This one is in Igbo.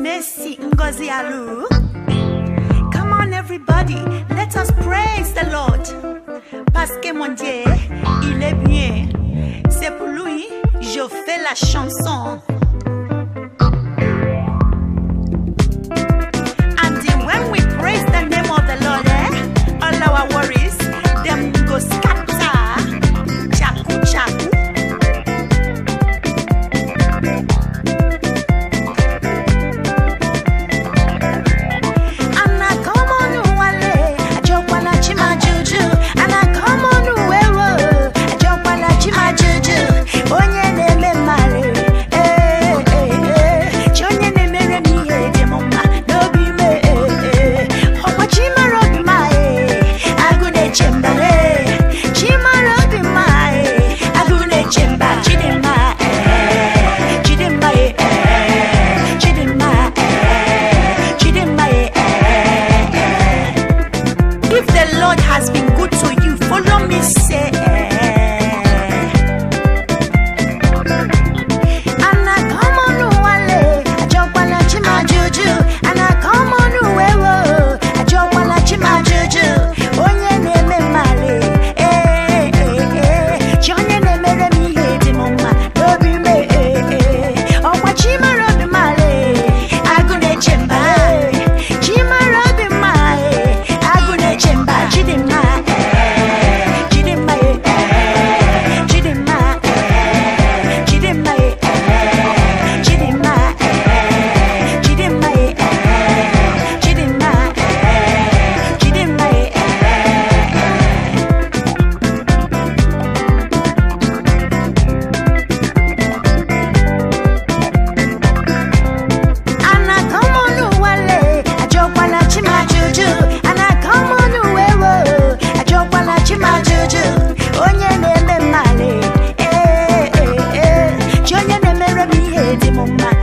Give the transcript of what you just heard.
Messi Ngozi Alu. Come on everybody, let us praise the Lord. Parce que mon Dieu, il est bien. C'est pour lui, je fais la chanson. And when we praise the name of the Lord, all our worries, them go scatter. Chaku chaku. Has been good to you. Follow me, say. And I come on wale, I jump while I chima juju. And I come on wewo, I jump while I chima juju. Onye neme male, Jonye neme mi hedi mama, dobi me, oh what chima robi male, agune chemba, chima robi male, agune chemba. Onye na-eme male, Jonye na-emere m ihe dị m mma.